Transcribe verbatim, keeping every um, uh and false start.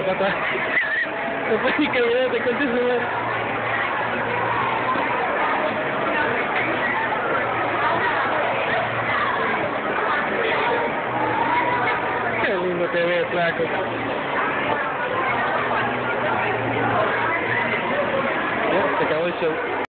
para atrás. No puedes ni caminar, te conté su madre. Qué lindo te ves, flaco. Ya, se acabó el show.